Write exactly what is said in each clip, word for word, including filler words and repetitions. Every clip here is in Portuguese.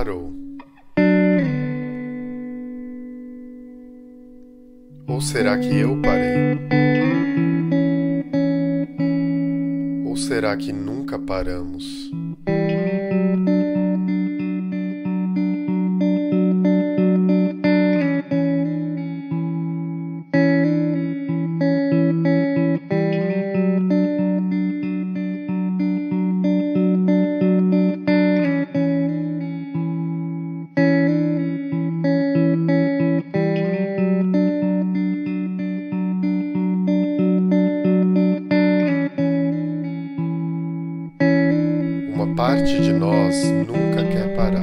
parou? Ou será que eu parei? Ou será que nunca paramos? Uma parte de nós nunca quer parar.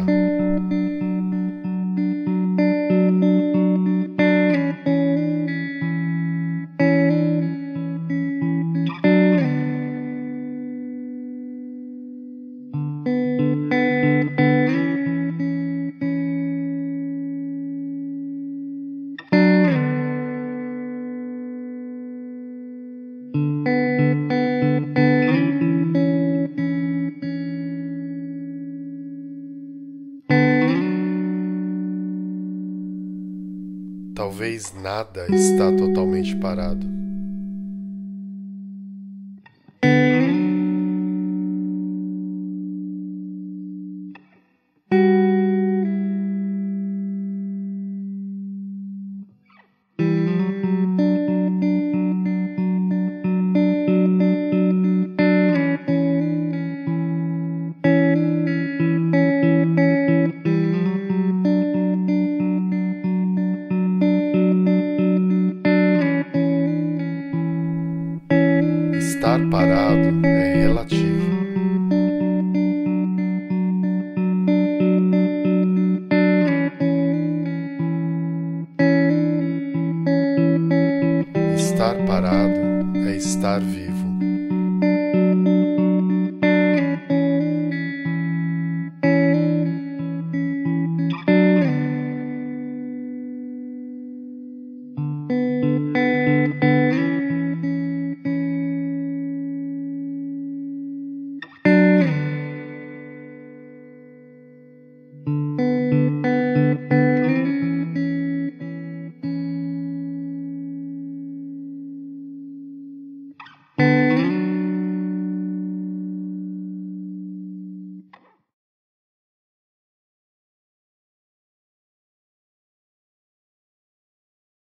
Talvez nada está totalmente parado. Estar parado é relativo. Estar parado é estar vivo.